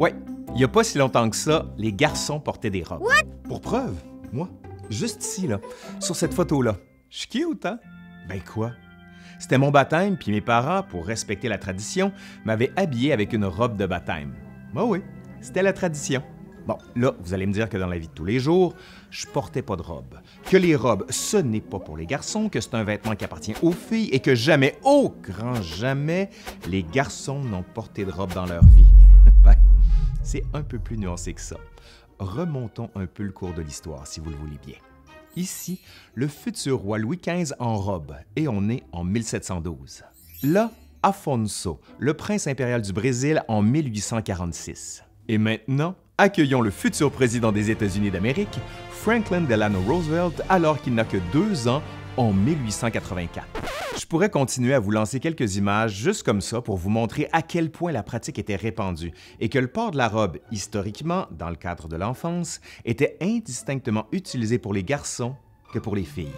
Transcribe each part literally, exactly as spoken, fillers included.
Ouais, il n'y a pas si longtemps que ça, les garçons portaient des robes. What? Pour preuve, moi, juste ici, là, sur cette photo-là. Je suis cute, hein? Ben quoi? C'était mon baptême, puis mes parents, pour respecter la tradition, m'avaient habillé avec une robe de baptême. Ben oui, c'était la tradition. Bon, là, vous allez me dire que dans la vie de tous les jours, je portais pas de robe. Que les robes, ce n'est pas pour les garçons, que c'est un vêtement qui appartient aux filles et que jamais, au grand jamais, les garçons n'ont porté de robe dans leur vie. Ben, c'est un peu plus nuancé que ça. Remontons un peu le cours de l'histoire, si vous le voulez bien. Ici, le futur roi Louis quinze en robe, et on est en mille sept cent douze. Là, Afonso, le prince impérial du Brésil en mille huit cent quarante-six. Et maintenant, accueillons le futur président des États-Unis d'Amérique, Franklin Delano Roosevelt, alors qu'il n'a que deux ans, en mille huit cent quatre-vingt-quatre. Je pourrais continuer à vous lancer quelques images juste comme ça pour vous montrer à quel point la pratique était répandue et que le port de la robe, historiquement, dans le cadre de l'enfance, était indistinctement utilisé pour les garçons que pour les filles.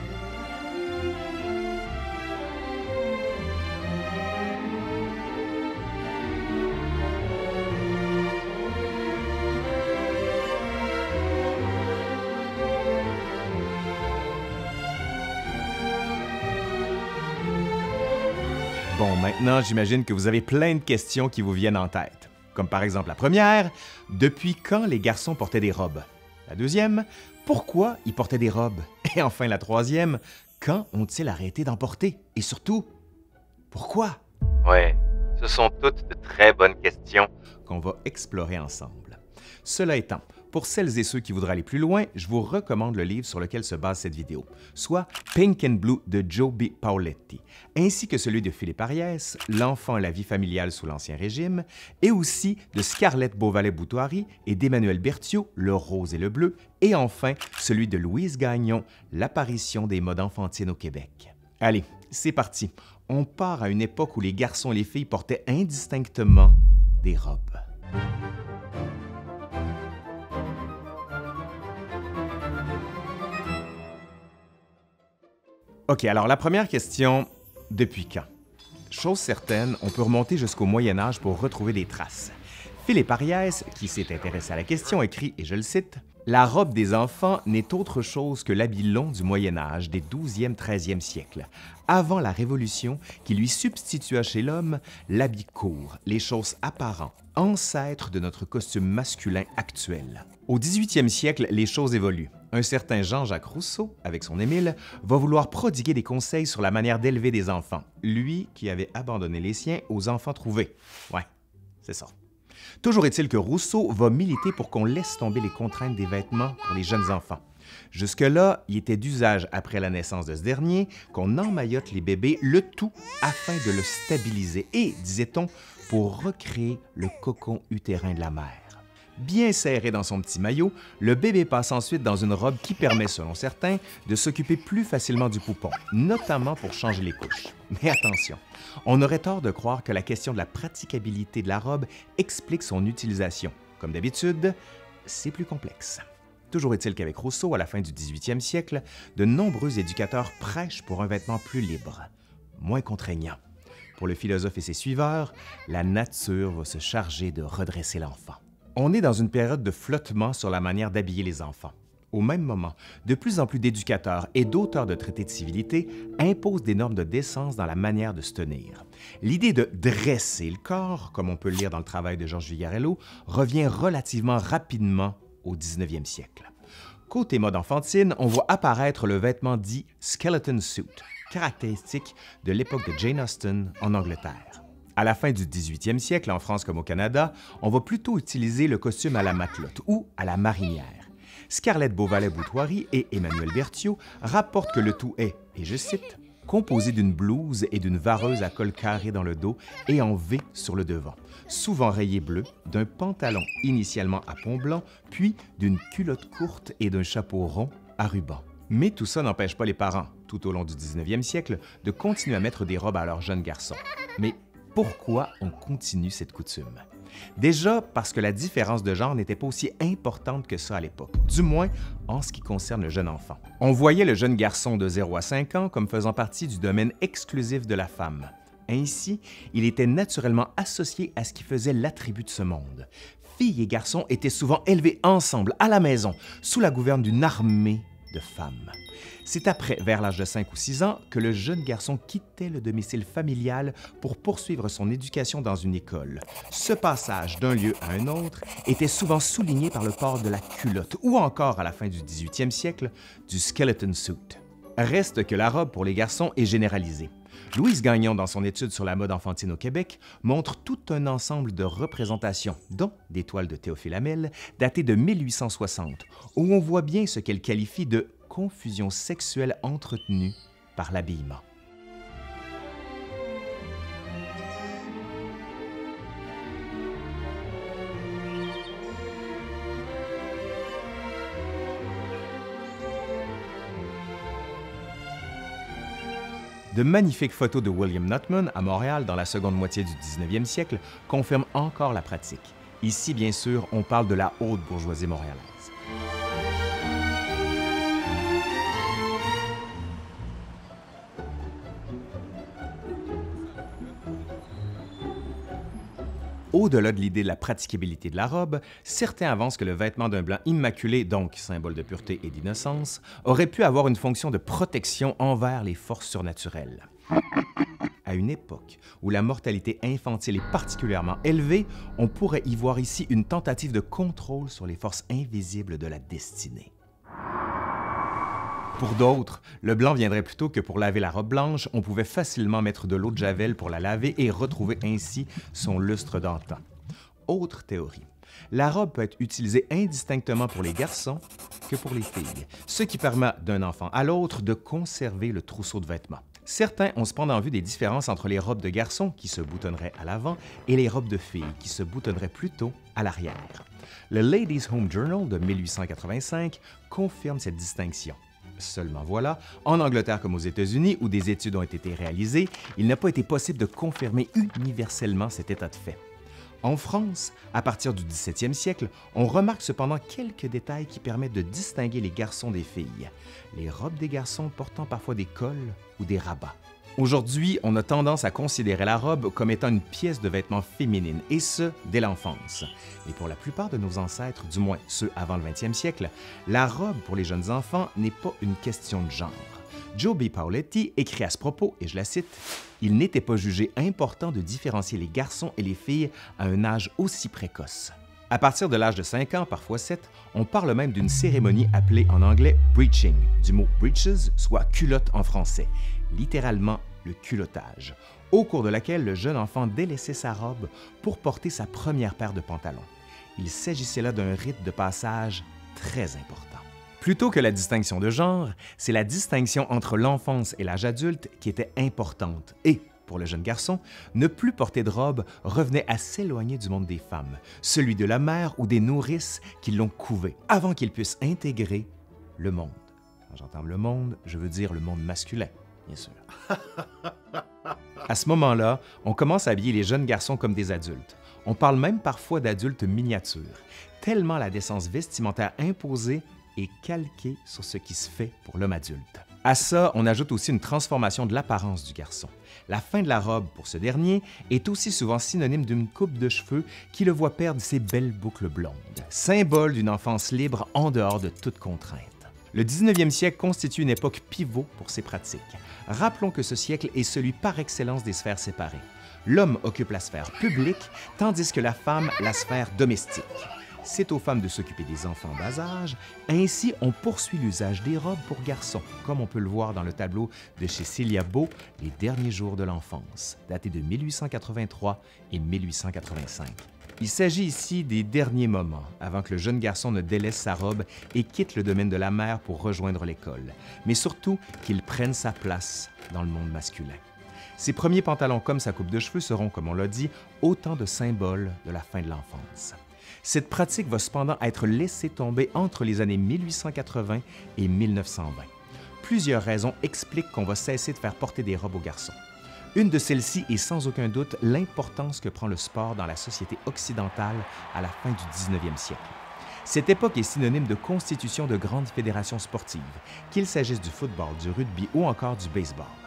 Bon, maintenant, j'imagine que vous avez plein de questions qui vous viennent en tête. Comme par exemple la première, depuis quand les garçons portaient des robes? La deuxième, pourquoi ils portaient des robes? Et enfin la troisième, quand ont-ils arrêté d'en porter? Et surtout, pourquoi? Ouais, ce sont toutes de très bonnes questions. Qu'on va explorer ensemble. Cela étant, pour celles et ceux qui voudraient aller plus loin, je vous recommande le livre sur lequel se base cette vidéo, soit Pink and Blue de Joe B. Pauletti, ainsi que celui de Philippe Ariès, L'enfant et la vie familiale sous l'Ancien Régime, et aussi de Scarlett Beauvalet-Boutoiry et d'Emmanuel Berthiaud, Le rose et le bleu, et enfin celui de Louise Gagnon, L'apparition des modes enfantines au Québec. Allez, c'est parti. On part à une époque où les garçons et les filles portaient indistinctement des robes. OK, alors la première question, depuis quand? Chose certaine, on peut remonter jusqu'au Moyen Âge pour retrouver des traces. Philippe Ariès, qui s'est intéressé à la question, écrit, et je le cite, « La robe des enfants n'est autre chose que l'habit long du Moyen Âge des douzième treizième siècles, avant la Révolution qui lui substitua chez l'homme l'habit court, les chausses apparents, ancêtre de notre costume masculin actuel. Au dix-huitième siècle, les choses évoluent. Un certain Jean-Jacques Rousseau, avec son Émile, va vouloir prodiguer des conseils sur la manière d'élever des enfants, lui qui avait abandonné les siens aux enfants trouvés. Ouais, c'est ça. Toujours est-il que Rousseau va militer pour qu'on laisse tomber les contraintes des vêtements pour les jeunes enfants. Jusque-là, il était d'usage après la naissance de ce dernier qu'on emmaillote les bébés, le tout afin de le stabiliser et, disait-on, pour recréer le cocon utérin de la mère. Bien serré dans son petit maillot, le bébé passe ensuite dans une robe qui permet, selon certains, de s'occuper plus facilement du poupon, notamment pour changer les couches. Mais attention, on aurait tort de croire que la question de la praticabilité de la robe explique son utilisation. Comme d'habitude, c'est plus complexe. Toujours est-il qu'avec Rousseau, à la fin du dix-huitième siècle, de nombreux éducateurs prêchent pour un vêtement plus libre, moins contraignant. Pour le philosophe et ses suiveurs, la nature va se charger de redresser l'enfant. On est dans une période de flottement sur la manière d'habiller les enfants. Au même moment, de plus en plus d'éducateurs et d'auteurs de traités de civilité imposent des normes de décence dans la manière de se tenir. L'idée de dresser le corps, comme on peut le lire dans le travail de Georges Vigarello, revient relativement rapidement au dix-neuvième siècle. Côté mode enfantine, on voit apparaître le vêtement dit « skeleton suit », caractéristique de l'époque de Jane Austen en Angleterre. À la fin du dix-huitième siècle, en France comme au Canada, on va plutôt utiliser le costume à la matelote ou à la marinière. Scarlett Beauvalet-Boutoiry et Emmanuel Berthiaud rapportent que le tout est, et je cite, « composé d'une blouse et d'une vareuse à col carré dans le dos et en V sur le devant, souvent rayé bleu, d'un pantalon initialement à pont blanc, puis d'une culotte courte et d'un chapeau rond à ruban. » Mais tout ça n'empêche pas les parents, tout au long du dix-neuvième siècle, de continuer à mettre des robes à leurs jeunes garçons. Mais pourquoi on continue cette coutume? Déjà parce que la différence de genre n'était pas aussi importante que ça à l'époque, du moins en ce qui concerne le jeune enfant. On voyait le jeune garçon de zéro à cinq ans comme faisant partie du domaine exclusif de la femme. Ainsi, il était naturellement associé à ce qui faisait l'attribut de ce monde. Filles et garçons étaient souvent élevés ensemble à la maison, sous la gouverne d'une armée de femmes. C'est après, vers l'âge de cinq ou six ans, que le jeune garçon quittait le domicile familial pour poursuivre son éducation dans une école. Ce passage d'un lieu à un autre était souvent souligné par le port de la culotte ou encore, à la fin du dix-huitième siècle, du skeleton suit. Reste que la robe pour les garçons est généralisée. Louise Gagnon, dans son étude sur la mode enfantine au Québec, montre tout un ensemble de représentations, dont des toiles de Théophile Hamel, datées de mille huit cent soixante, où on voit bien ce qu'elle qualifie de « confusion sexuelle entretenue par l'habillement ». De magnifiques photos de William Nutman à Montréal dans la seconde moitié du dix-neuvième siècle confirment encore la pratique. Ici, bien sûr, on parle de la haute bourgeoisie montréalaise. Au-delà de l'idée de la praticabilité de la robe, certains avancent que le vêtement d'un blanc immaculé, donc symbole de pureté et d'innocence, aurait pu avoir une fonction de protection envers les forces surnaturelles. À une époque où la mortalité infantile est particulièrement élevée, on pourrait y voir ici une tentative de contrôle sur les forces invisibles de la destinée. Pour d'autres, le blanc viendrait plutôt que pour laver la robe blanche, on pouvait facilement mettre de l'eau de Javel pour la laver et retrouver ainsi son lustre d'antan. Autre théorie. La robe peut être utilisée indistinctement pour les garçons que pour les filles, ce qui permet d'un enfant à l'autre de conserver le trousseau de vêtements. Certains ont cependant vu des différences entre les robes de garçons qui se boutonneraient à l'avant et les robes de filles qui se boutonneraient plutôt à l'arrière. Le Ladies' Home Journal de mille huit cent quatre-vingt-cinq confirme cette distinction. Seulement voilà, en Angleterre comme aux États-Unis, où des études ont été réalisées, il n'a pas été possible de confirmer universellement cet état de fait. En France, à partir du dix-septième siècle, on remarque cependant quelques détails qui permettent de distinguer les garçons des filles. Les robes des garçons portant parfois des cols ou des rabats. Aujourd'hui, on a tendance à considérer la robe comme étant une pièce de vêtement féminine, et ce, dès l'enfance. Mais pour la plupart de nos ancêtres, du moins ceux avant le vingtième siècle, la robe pour les jeunes enfants n'est pas une question de genre. Joe B. Paoletti écrit à ce propos, et je la cite, « Il n'était pas jugé important de différencier les garçons et les filles à un âge aussi précoce. » À partir de l'âge de cinq ans, parfois sept, on parle même d'une cérémonie appelée en anglais « breeching », du mot « breeches », soit « culotte » en français, littéralement le culottage, au cours de laquelle le jeune enfant délaissait sa robe pour porter sa première paire de pantalons. Il s'agissait là d'un rite de passage très important. Plutôt que la distinction de genre, c'est la distinction entre l'enfance et l'âge adulte qui était importante et, pour le jeune garçon, ne plus porter de robe revenait à s'éloigner du monde des femmes, celui de la mère ou des nourrices qui l'ont couvé, avant qu'il puisse intégrer le monde. Quand j'entends le monde, je veux dire le monde masculin, bien sûr. À ce moment-là, on commence à habiller les jeunes garçons comme des adultes. On parle même parfois d'adultes miniatures, tellement la décence vestimentaire imposée est calquée sur ce qui se fait pour l'homme adulte. À ça, on ajoute aussi une transformation de l'apparence du garçon. La fin de la robe pour ce dernier est aussi souvent synonyme d'une coupe de cheveux qui le voit perdre ses belles boucles blondes, symbole d'une enfance libre en dehors de toute contrainte. Le dix-neuvième siècle constitue une époque pivot pour ces pratiques. Rappelons que ce siècle est celui par excellence des sphères séparées. L'homme occupe la sphère publique, tandis que la femme la sphère domestique. C'est aux femmes de s'occuper des enfants en bas âge. Ainsi, on poursuit l'usage des robes pour garçons, comme on peut le voir dans le tableau de chez Célia Beau, Les derniers jours de l'enfance, daté de mille huit cent quatre-vingt-trois et mille huit cent quatre-vingt-cinq. Il s'agit ici des derniers moments avant que le jeune garçon ne délaisse sa robe et quitte le domaine de la mère pour rejoindre l'école, mais surtout qu'il prenne sa place dans le monde masculin. Ses premiers pantalons comme sa coupe de cheveux seront, comme on l'a dit, autant de symboles de la fin de l'enfance. Cette pratique va cependant être laissée tomber entre les années mille huit cent quatre-vingts et mille neuf cent vingt. Plusieurs raisons expliquent qu'on va cesser de faire porter des robes aux garçons. Une de celles-ci est sans aucun doute l'importance que prend le sport dans la société occidentale à la fin du dix-neuvième siècle. Cette époque est synonyme de constitution de grandes fédérations sportives, qu'il s'agisse du football, du rugby ou encore du baseball.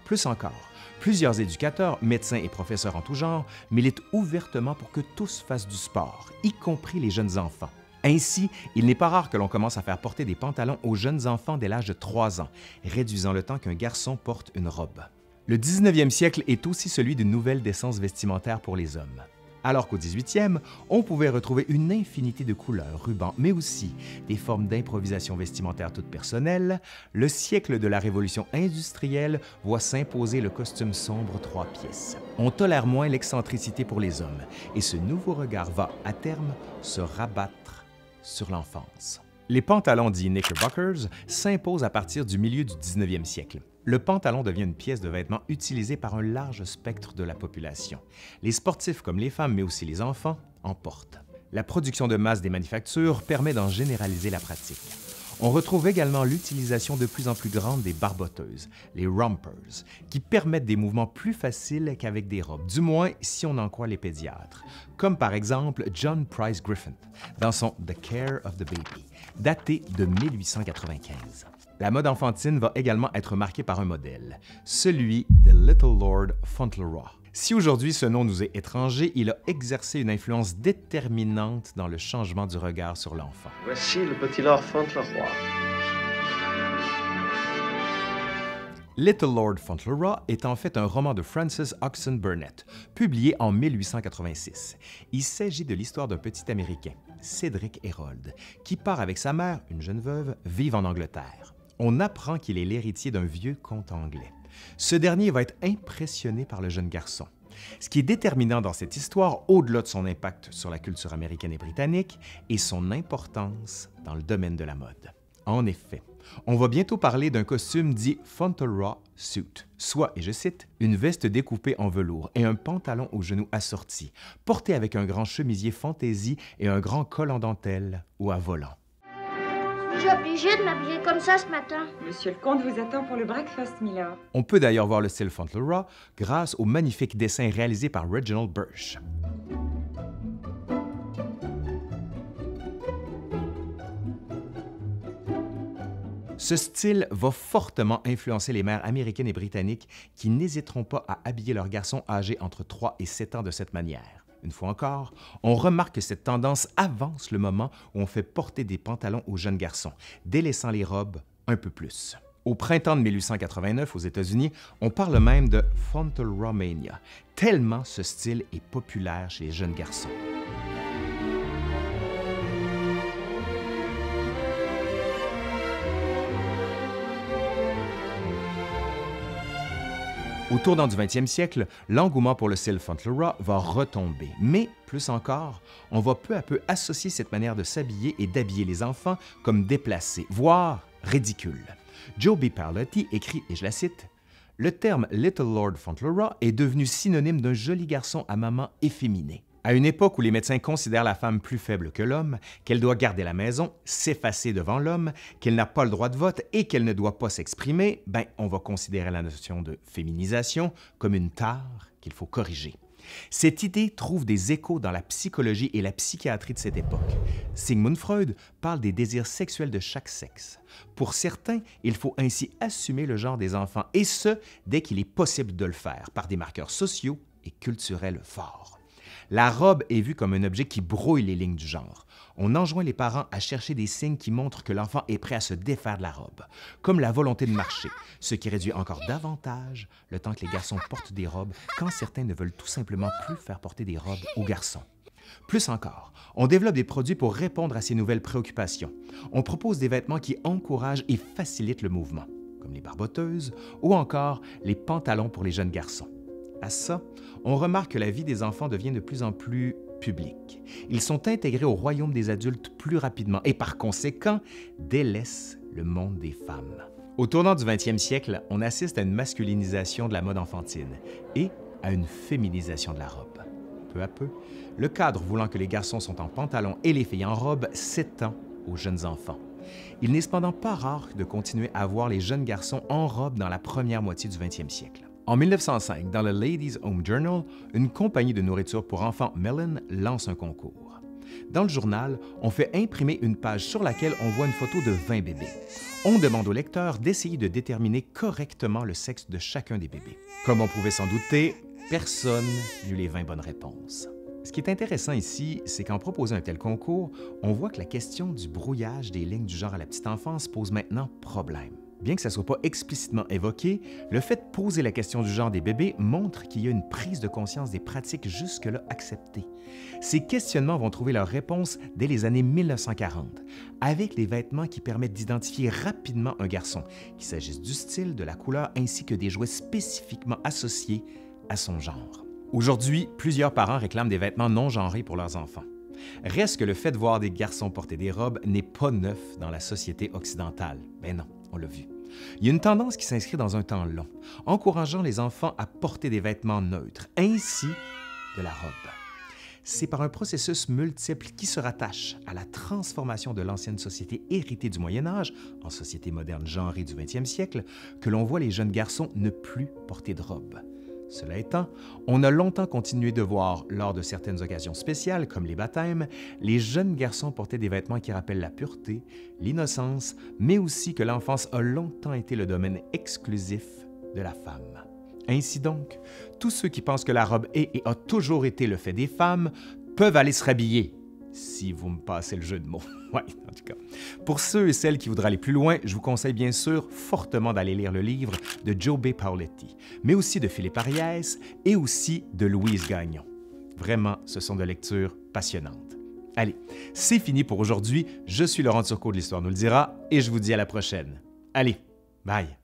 Plus encore, plusieurs éducateurs, médecins et professeurs en tout genre militent ouvertement pour que tous fassent du sport, y compris les jeunes enfants. Ainsi, il n'est pas rare que l'on commence à faire porter des pantalons aux jeunes enfants dès l'âge de trois ans, réduisant le temps qu'un garçon porte une robe. Le dix-neuvième siècle est aussi celui d'une nouvelle décence vestimentaire pour les hommes. Alors qu'au dix-huitième, on pouvait retrouver une infinité de couleurs, rubans, mais aussi des formes d'improvisation vestimentaire toutes personnelles, le siècle de la révolution industrielle voit s'imposer le costume sombre trois pièces. On tolère moins l'excentricité pour les hommes, et ce nouveau regard va, à terme, se rabattre sur l'enfance. Les pantalons dits knickerbockers s'imposent à partir du milieu du dix-neuvième siècle. Le pantalon devient une pièce de vêtement utilisée par un large spectre de la population. Les sportifs comme les femmes, mais aussi les enfants, en portent. La production de masse des manufactures permet d'en généraliser la pratique. On retrouve également l'utilisation de plus en plus grande des barboteuses, les rompers, qui permettent des mouvements plus faciles qu'avec des robes, du moins si on en croit les pédiatres, comme par exemple John Price Griffin dans son The Care of the Baby, daté de mille huit cent quatre-vingt-quinze. La mode enfantine va également être marquée par un modèle, celui de Little Lord Fauntleroy. Si aujourd'hui ce nom nous est étranger, il a exercé une influence déterminante dans le changement du regard sur l'enfant. Voici le petit Lord Fauntleroy. Little Lord Fauntleroy est en fait un roman de Francis Hodgson Burnett, publié en mille huit cent quatre-vingt-six. Il s'agit de l'histoire d'un petit Américain, Cédric Hérold, qui part avec sa mère, une jeune veuve, vivre en Angleterre. On apprend qu'il est l'héritier d'un vieux comte anglais. Ce dernier va être impressionné par le jeune garçon. Ce qui est déterminant dans cette histoire, au-delà de son impact sur la culture américaine et britannique, est son importance dans le domaine de la mode. En effet, on va bientôt parler d'un costume dit Fauntleroy suit, soit, et je cite, une veste découpée en velours et un pantalon aux genoux assortis, porté avec un grand chemisier fantaisie et un grand col en dentelle ou à volant. Suis-je obligée de m'habiller comme ça ce matin? Monsieur le comte vous attend pour le breakfast, milord. On peut d'ailleurs voir le style Fauntleroy grâce au magnifique dessin réalisé par Reginald Burch. Ce style va fortement influencer les mères américaines et britanniques qui n'hésiteront pas à habiller leurs garçons âgés entre trois et sept ans de cette manière. Une fois encore, on remarque que cette tendance avance le moment où on fait porter des pantalons aux jeunes garçons, délaissant les robes un peu plus. Au printemps de mille huit cent quatre-vingt-neuf, aux États-Unis, on parle même de Fauntleromania, tellement ce style est populaire chez les jeunes garçons. Au tournant du vingtième siècle, l'engouement pour le style Fauntleroy va retomber, mais plus encore, on va peu à peu associer cette manière de s'habiller et d'habiller les enfants comme déplacée, voire ridicule. Joe B. Parlotti écrit, et je la cite, « Le terme Little Lord Fauntleroy est devenu synonyme d'un joli garçon à maman efféminé. À une époque où les médecins considèrent la femme plus faible que l'homme, qu'elle doit garder la maison, s'effacer devant l'homme, qu'elle n'a pas le droit de vote et qu'elle ne doit pas s'exprimer, ben on va considérer la notion de féminisation comme une tare qu'il faut corriger. Cette idée trouve des échos dans la psychologie et la psychiatrie de cette époque. Sigmund Freud parle des désirs sexuels de chaque sexe. Pour certains, il faut ainsi assumer le genre des enfants, et ce, dès qu'il est possible de le faire, par des marqueurs sociaux et culturels forts. La robe est vue comme un objet qui brouille les lignes du genre. On enjoint les parents à chercher des signes qui montrent que l'enfant est prêt à se défaire de la robe, comme la volonté de marcher, ce qui réduit encore davantage le temps que les garçons portent des robes quand certains ne veulent tout simplement plus faire porter des robes aux garçons. Plus encore, on développe des produits pour répondre à ces nouvelles préoccupations. On propose des vêtements qui encouragent et facilitent le mouvement, comme les barboteuses ou encore les pantalons pour les jeunes garçons. À ça, on remarque que la vie des enfants devient de plus en plus publique. Ils sont intégrés au royaume des adultes plus rapidement et par conséquent délaissent le monde des femmes. Au tournant du vingtième siècle, on assiste à une masculinisation de la mode enfantine et à une féminisation de la robe. Peu à peu, le cadre voulant que les garçons sont en pantalon et les filles en robe s'étend aux jeunes enfants. Il n'est cependant pas rare de continuer à voir les jeunes garçons en robe dans la première moitié du vingtième siècle. En mille neuf cent cinq, dans le Ladies' Home Journal, une compagnie de nourriture pour enfants, Mellon, lance un concours. Dans le journal, on fait imprimer une page sur laquelle on voit une photo de vingt bébés. On demande au lecteur d'essayer de déterminer correctement le sexe de chacun des bébés. Comme on pouvait s'en douter, personne n'eut les vingt bonnes réponses. Ce qui est intéressant ici, c'est qu'en proposant un tel concours, on voit que la question du brouillage des lignes du genre à la petite enfance pose maintenant problème. Bien que ça ne soit pas explicitement évoqué, le fait de poser la question du genre des bébés montre qu'il y a une prise de conscience des pratiques jusque-là acceptées. Ces questionnements vont trouver leur réponse dès les années mille neuf cent quarante, avec les vêtements qui permettent d'identifier rapidement un garçon, qu'il s'agisse du style, de la couleur, ainsi que des jouets spécifiquement associés à son genre. Aujourd'hui, plusieurs parents réclament des vêtements non genrés pour leurs enfants. Reste que le fait de voir des garçons porter des robes n'est pas neuf dans la société occidentale. Ben non, on l'a vu. Il y a une tendance qui s'inscrit dans un temps long, encourageant les enfants à porter des vêtements neutres, ainsi de la robe. C'est par un processus multiple qui se rattache à la transformation de l'ancienne société héritée du Moyen Âge en société moderne genrée du vingtième siècle que l'on voit les jeunes garçons ne plus porter de robe. Cela étant, on a longtemps continué de voir, lors de certaines occasions spéciales, comme les baptêmes, les jeunes garçons porter des vêtements qui rappellent la pureté, l'innocence, mais aussi que l'enfance a longtemps été le domaine exclusif de la femme. Ainsi donc, tous ceux qui pensent que la robe est et a toujours été le fait des femmes peuvent aller se rhabiller, si vous me passez le jeu de mots. Oui, en tout cas. Pour ceux et celles qui voudraient aller plus loin, je vous conseille bien sûr fortement d'aller lire le livre de Joe B. Paoletti, mais aussi de Philippe Ariès et aussi de Louise Gagnon. Vraiment, ce sont de lectures passionnantes. Allez, c'est fini pour aujourd'hui. Je suis Laurent Turcot de l'Histoire nous le dira et je vous dis à la prochaine. Allez, bye!